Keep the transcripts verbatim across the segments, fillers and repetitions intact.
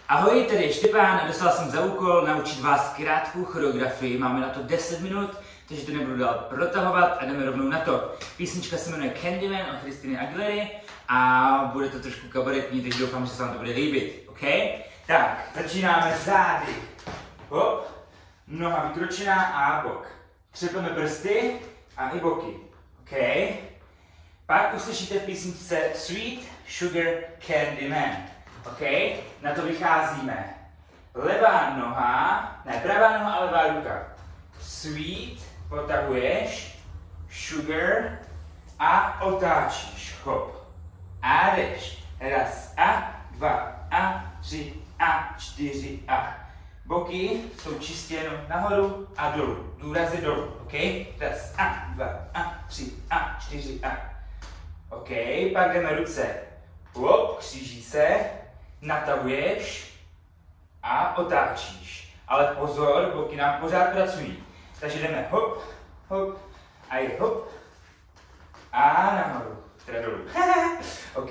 Ahoj, tady je Štěpán a dostal jsem za úkol naučit vás krátkou choreografii. Máme na to deset minut, takže to nebudu dál protahovat a jdeme rovnou na to. Písnička se jmenuje Candyman od Christiny Aguilery a bude to trošku kabaretní, takže doufám, že se vám to bude líbit. OK? Tak, začínáme zády. Hop, noha vykročená a bok. Třepeme prsty a i boky. OK? Pak uslyšíte v písničce Sweet Sugar Candyman. OK? Na to vycházíme. Levá noha, ne, pravá noha a levá ruka. Sweet, potahuješ, sugar a otáčíš. Hop. A jdeš. Raz a, dva a, tři a, čtyři a. Boky jsou čistě jenom nahoru a dolů. Důraz je dolů. OK? Raz a, dva a, tři a, čtyři a. OK, pak jdeme ruce. Hop, kříží se, natahuješ a otáčíš. Ale pozor, boky nám pořád pracují. Takže jdeme hop, hop a je hop a nahoru, teda dolů. OK.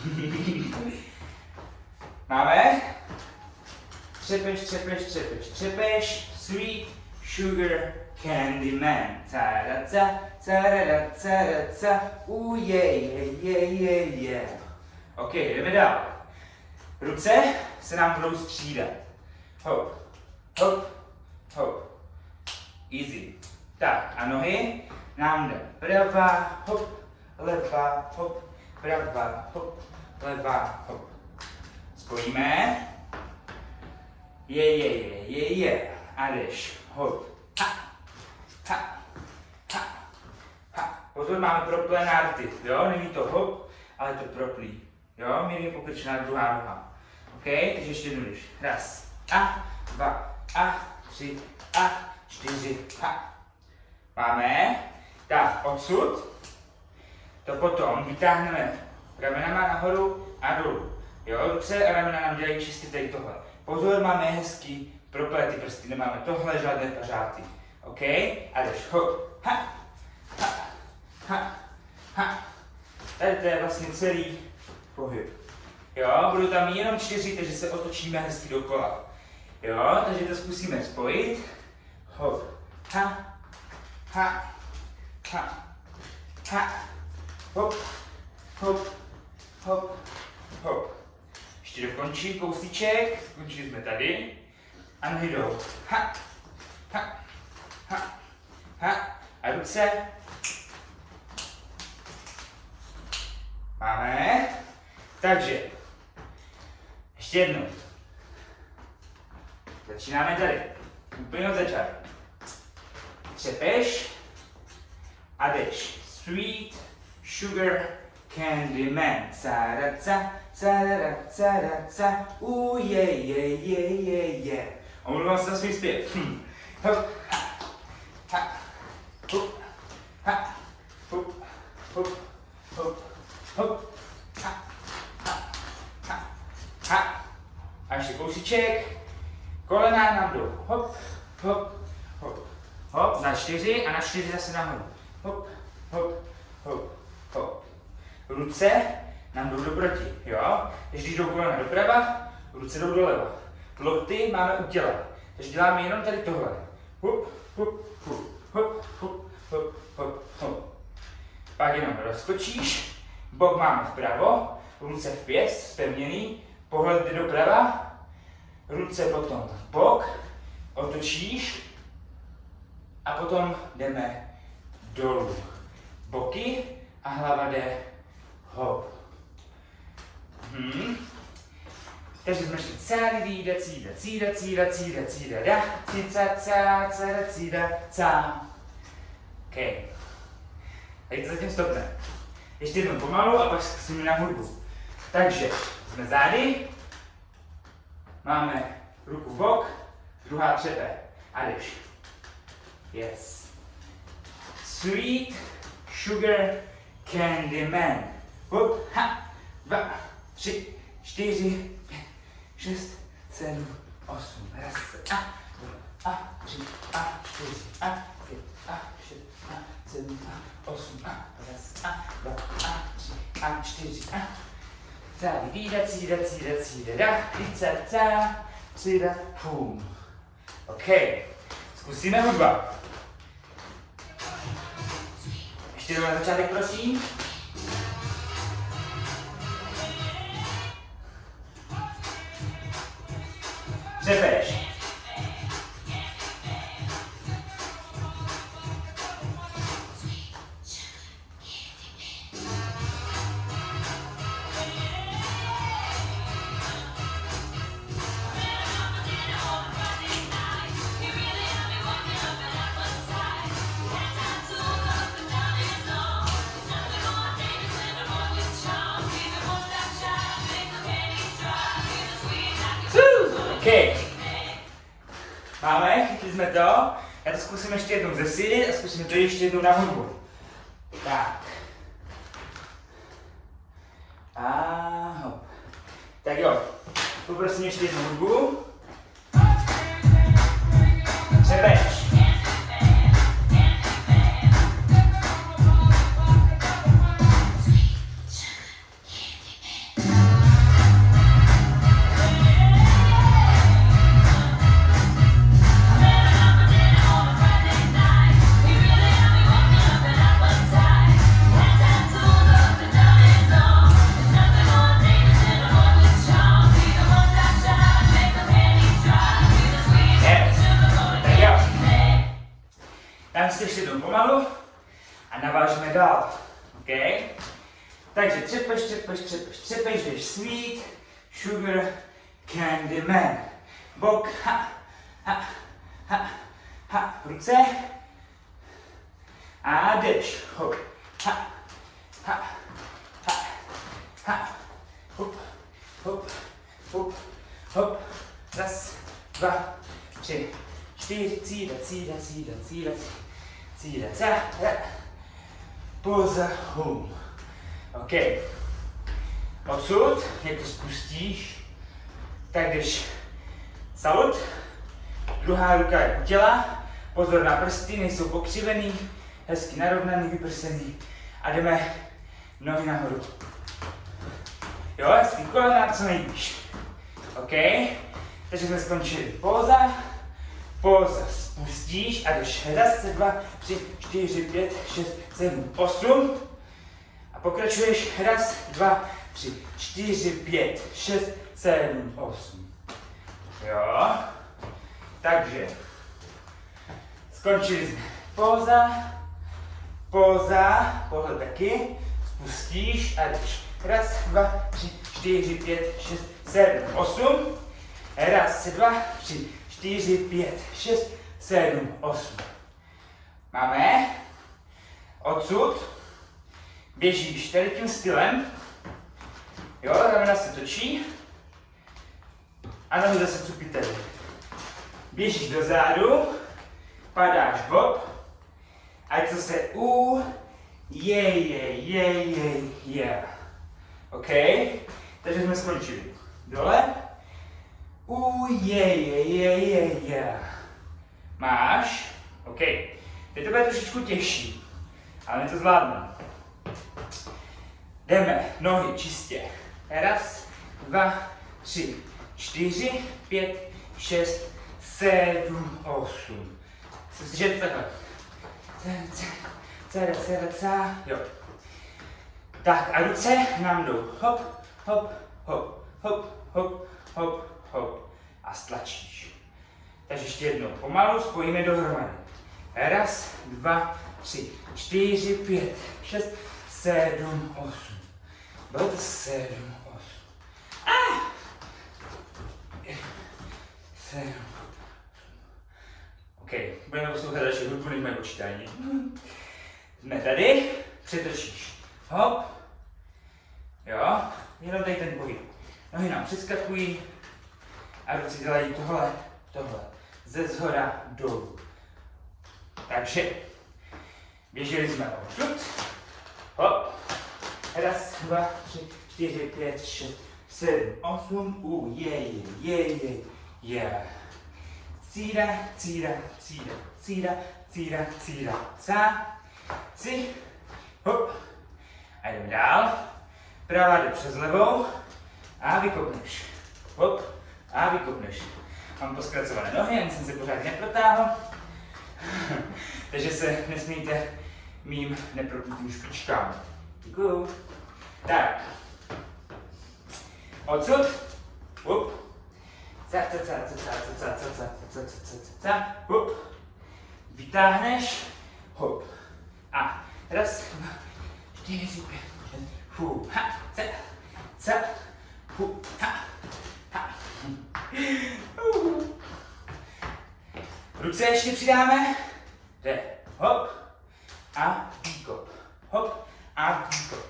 Máme? Třepeš, třepeš, třepeš, třepeš, Sweet Sugar Candyman. Ca-da-ca, ca-da-da-ca-da-ca, uh, yeah, yeah, yeah, yeah, yeah. OK, jdeme dál. Ruce se nám budou střídat. Hop, hop, hop. Easy. Tak, a nohy nám jde pravá, hop, levá, hop, pravá, hop, levá, hop. Spojíme. Je, je, je, je, je. A jdeš. Hop. Ha, ha, ha, ha. Pozor, máme proplé nárty, jo? Není to hop, ale to proplý. Jo? Mírně pokrčená druhá noha. OK? Takže ještě jednou jdeš. Raz. A, dva, a, tři, a, čtyři, ha. Máme. Tak, odsud. To potom vytáhneme ramenama nahoru a dolů. Jo? Ruce a ramena nám dělají čistě tady tohle. Pozor, máme hezký propléty prsty, nemáme tohle žádné pařáty. OK? A jdeš hop, ha, ha, ha, ha. Tady to je vlastně celý pohyb. Jo, budou tam jenom čtyři, takže se otočíme hezky dokola. Jo, takže to zkusíme spojit. Hop, ha, ha, ha, ha, hop, hop, hop, hop. Ještě dokončím kousíček, skončili jsme tady. A nohy jdou. Ha, ha, ha, ha. A ruce. Máme. Takže, ještě jednou. Začínáme tady. Úplně od začátku. Třepeš a jdeš. Sweet Sugar Candyman. Ca-da-ca, ca-da-da-ca-da-ca, uh, yeah, yeah, yeah, yeah, yeah. Omlouvám se za svůj zpěv. Hm. Hop, ha, ha, hop, ha, hop, hop, hop, hop, ha, ha, ha, ha. A ještě kousíček. Kolena nám jdou. Hop, hop, hop, hop. Na čtyři a na čtyři zase nahoru. Hop, hop, hop, hop. Ruce nám jdou doproti, jo? Když jdou kolena doprava, ruce jdou doleva. Lokty máme u těla, takže děláme jenom tady tohle. Hup, hup, hup, hup, hup, hup, hup, hup. Pak jenom rozkočíš, bok máme vpravo, ruce v pěst, zpevněný, pohled jde doprava, ruce potom v bok, otočíš a potom jdeme dolů. Boky a hlava jde hop. Hmm. Takže jsme šli cády, dída, cída, cída, cída, cída, cída, da, cica, cá, cada, cída, cá. OK. Tady to zatím stopne. Ještě jednou pomalu a pak zkusíme na hudbu. Takže jsme zády, máme ruku v bok, druhá třepe a jdeš. Yes. Sweet Sugar Candyman. Hop, ha, dva, tři, čtyři, pět, šest, sedm, osm. Raz, a, dva, a, tři, a, čtyři, a, pět, a, šest, a, sedm, a, osm, a, raz, a, dva, a, tři, a, čtyři, a. Ca, cída, cída, cída, cída, da, ca, ca, cída, pum. OK. Zkusíme hudba. Ještě jednou na začátek, prosím. Řepeš. OK. Máme, chytli jsme to. Já to zkusím ještě jednou zesílit a zkusím to ještě jednou na hudbu. Tak. A hop. Tak jo. Poprosím ještě jednou hudbu. Řepeš. Dám si ještě jednou pomalu a navážeme dál. OK? Takže třepeš, třepeš, třepeš, třepeš, jdeš sweet, sugar, candy man. Bok, ha, ha, ha, ha, ruce. A jdeš, hop, ha, ha, ha, ha, hop, hop, hop, hop. Raz, dva, tři, čtyři, cída, cída, cída, cída, cída, cída, poza, hum. OK. Odsud, jak to spustíš, tak jdeš salut, druhá ruka je u těla, pozor na prsty, nejsou pokřivený, hezky narovnaný, vyprsený a jdeme nohy nahoru. Jo, hezky kolena co nejvíš. OK, takže jsme skončili póza, póza, spustíš a jdeš raz, dva, tři, čtyři, pět, šest, sedm, osm a pokračuješ raz, dva, tři, čtyři, pět, šest, sedm, osm. Jo, takže skončili jsme póza, póza, pohled taky, spustíš a jdeš raz, dva, tři, čtyři, pět, šest, sedm, osm, raz, dva, tři, čtyři, pět, šest, sedm, osm. Máme. Odsud běžíš tady tím stylem. Jo, ramena se točí. A nohy zase cupí tady. Běžíš dozadu, padáš bob. Ať co se u, je, je, je, je, je. OK? Takže jsme skončili. Dole. U, je, je, je, je, je. Máš? OK. Teď to bude trošičku těžší, ale my to zvládneme. Jdeme, nohy čistě. Raz, dva, tři, čtyři, pět, šest, sedm, osm. Slyšíte takhle? Cera, cera, cera, jo. Tak a ruce nám jdou hop, hop, hop, hop, hop, hop, hop a stlačíš. Takže ještě jednou pomalu spojíme dohromady. Raz, dva, tři, čtyři, pět, šest, sedm, osm. Bylo to sedm, osm. Ah! Sedm, osm. OK, budeme poslouchat další hudbu, než mají počítání. Jsme tady, přetočíš. Hop. Jo, jenom tady ten pohyb. Nohy nám přeskakují a ruce dělají tohle, tohle. Ze zhora dolů. Takže běželi jsme odsud. Hop. Raz, dva, tři, čtyři, pět, šest, sedm, osm. U, je, je, je, je, je. Círa, círa, círa, círa, círa, círa, ca, ci, hop. A jdeme dál. Pravá jde přes levou. A vykopneš. Hop. A vykopneš. Mám poskracované nohy, ani jsem se pořád neprotáhl. Takže se nesmíte mým nepropnutým špičkám. Děkuju. Tak. Odsud. Hop. Ca, ca, ca, ca, ca, ca, ca, ca, ca, ca, ca, ca, hop. Vytáhneš. Hop. A raz, dva, čtyři, pět, šest, fu, ha, ca, ca, fu, ha, ha. Uh. Ruce ještě přidáme. Jde. Hop. A výkop. Hop. A výkop.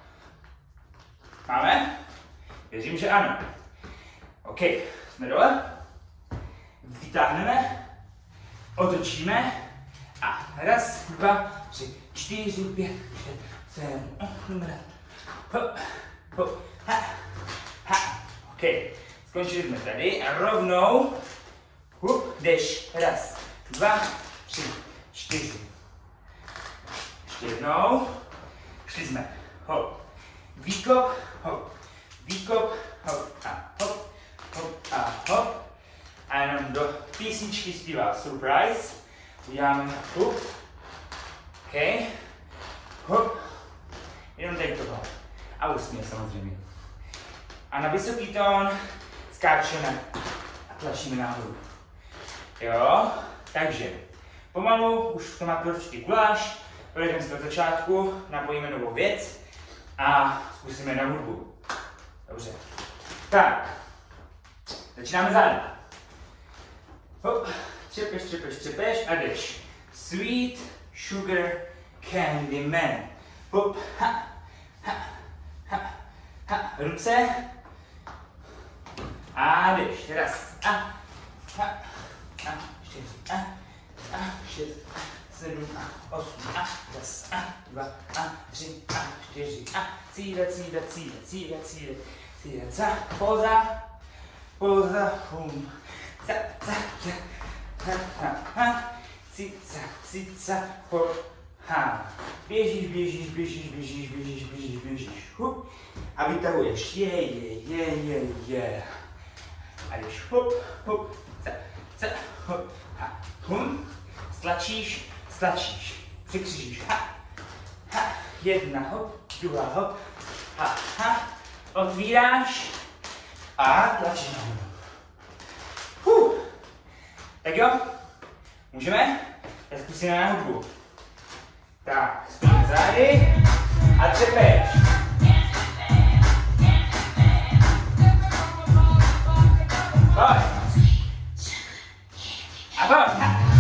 Máme? Věřím, že ano. OK. Jsme dole. Vytáhneme. Otočíme. A raz, dva, tři, čtyři, pět, šest, sedm, osm, hop, hop, ha, ha. OK. Skončili jsme tady a rovnou hup, jdeš. Raz, dva, tři, čtyři. Ještě jednou. Šli jsme. Hop. Výkop, hop. Výkop, hop a hop, hop a hop. A jenom do písničky zpívá surprise. Uděláme hup. OK. Hop. Jenom tady toho. A úsměv samozřejmě. A na vysoký tón skáčeme a tlačíme nahoru. Jo? Takže pomalu, už to máte určitě guláš, projdeme se do začátku, napojíme novou věc a zkusíme na hudbu. Dobře. Tak. Začínáme zády. Hop. Třepeš, třepeš, třepeš a jdeš. Sweet sugar candy man. Hop. Ha. Ha. Ha. Ha. Ruce. A jdeš. Raz. A. Ha. A. Čtyři. A. A. Šest. Sedm. A. Osm. A. Raz. A. Dva. A. Tři. A. Čtyři. A. Cíle, cíle, cíle, cíle, cíle. Cíle. Za. Poza. Poza. Hum. Za. Za. Za. Ha. Ha. Ha. Cica. Cica. Hop. Ha. Běžíš, běžíš, běžíš, běžíš, běžíš, běžíš, běžíš. Hup. A vytahuješ. Je, je, je, je, je. A jdeš hop, hop, ca, ca, hop, ha, hum. Stlačíš, stlačíš. Překřižíš. Ha, ha. Jedna hop, druhá hop. Ha, ha. Otvíráš a tlačíš nahoru. Huh. Tak jo, můžeme? Tak zkusíme na hudbu. Tak, stojíme zády a třepeš. Pojď. A pojď.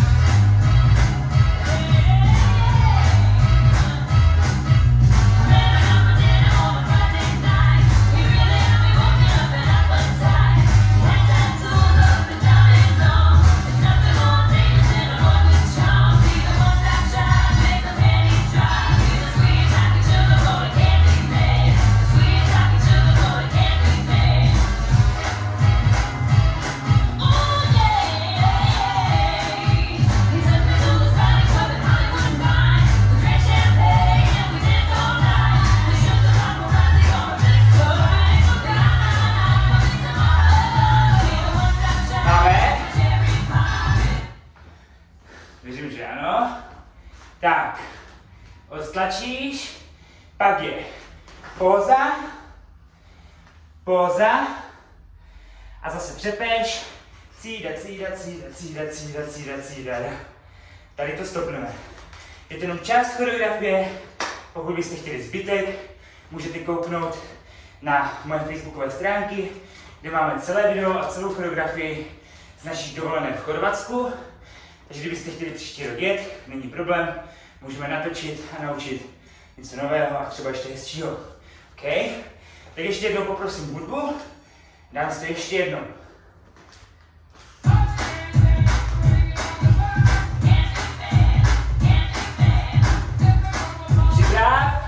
Věřím, že ano. Tak, odstlačíš, pak je póza, póza a zase třepeš, cída, cída, cída, cída, cída, cída, cída. Tady to stopneme. Je to jenom část choreografie, pokud byste chtěli zbytek, můžete kouknout na moje facebookové stránky, kde máme celé video a celou choreografii z naší dovolené v Chorvatsku. Takže kdybyste chtěli příští rok jet, není problém, můžeme natočit a naučit něco nového a třeba ještě hezčího. OK? Tak ještě jednou poprosím hudbu, dám si to ještě jednou. Třikrát.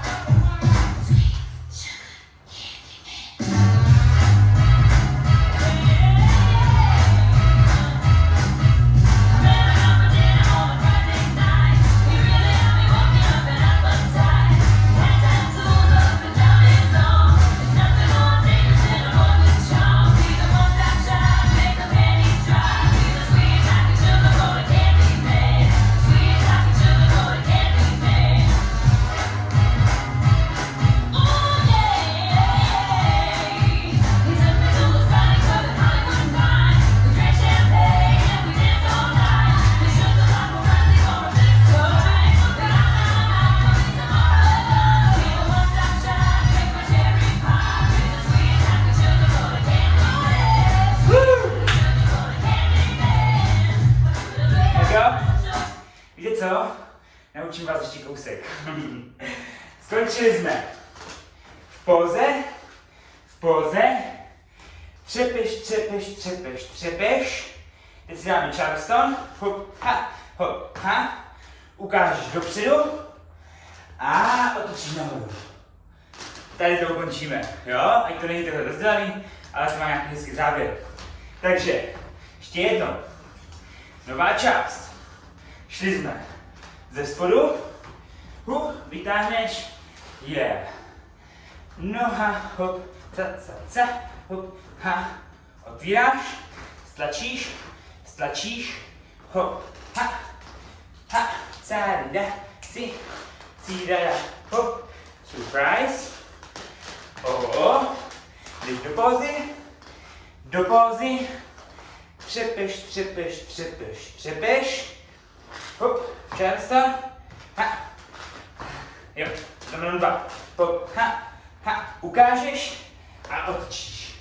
kousek. Skončili jsme v póze, v póze, třepeš, třepeš, třepeš, třepeš. Teď si dáme Charleston, hop, ha, hop, ha. Ukážeš dopředu a otočíš nahoru. Tady to ukončíme, jo? Ať to není takhle rozdělaný, ale to má nějaký hezký závěr. Takže, ještě jednou. Nová část. Šli jsme ze spodu, hu, vytáhneš, je. Yeah. Noha, hop, ca, ca, ca, hop, ha. Otvíráš, stlačíš, stlačíš, hop, ha, ha, ca, si, si, da, da, hop, surprise. Oh, jdeš do pózy, do pózy, třepeš, třepeš, třepeš, třepeš, hop, Charleston, ha, jo, znamená dva, hop, ha, ha, ukážeš a otočíš.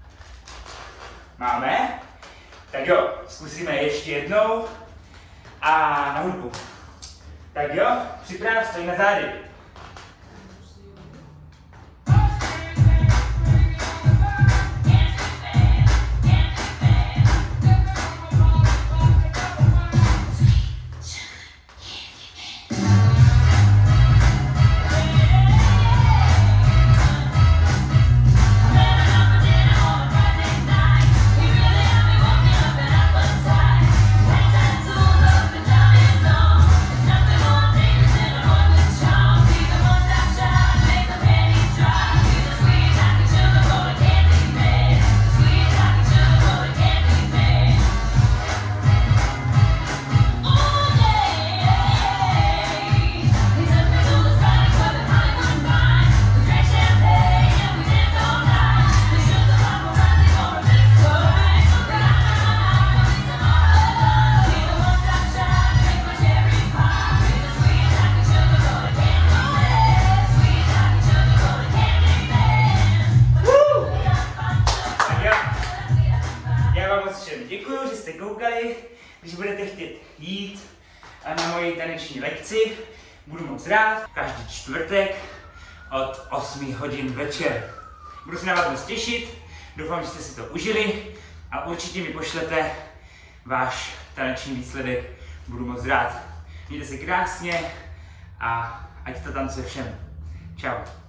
Máme? Tak jo, zkusíme ještě jednou a na hudbu. Tak jo, připrav, stoj na zády. Děkuji, že jste koukali. Když budete chtět jít na moji taneční lekci, budu moc rád. Každý čtvrtek od osmi hodin večer. Budu se na vás moc těšit, doufám, že jste si to užili a určitě mi pošlete váš taneční výsledek. Budu moc rád. Mějte se krásně a ať to tancuje všem. Čau.